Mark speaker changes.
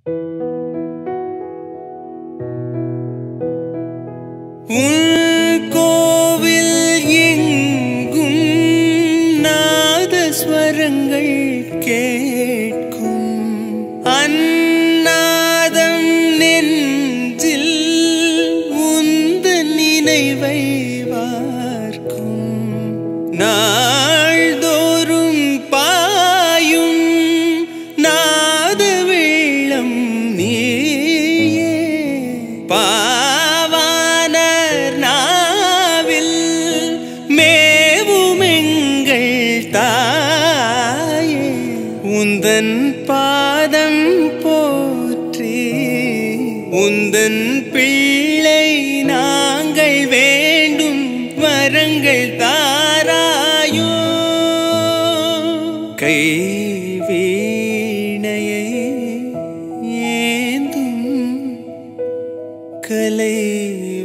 Speaker 1: கோவில் எங்கும் நாதஸ்வரங்கள் கேட்கும் அந்நாதம் நெஞ்சில் உந்தன் நினைவை வார்க்கும் நாள்தோறும் பாயும் நாத வெள்ளம் நீயே பாவாணர் நாவில் மேவுமெங்கள் தாயே உந்தன் பாதம் போற்றி உந்தன் பிள்ளை நாங்கள் வேண்டும் வரங்கள் தாராயோ கை வீணையை ஏந்தும் கலை